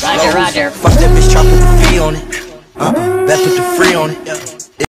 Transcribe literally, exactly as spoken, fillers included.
Roger, Roger. Fuck that bitch, try put the fee on it. Uh-uh.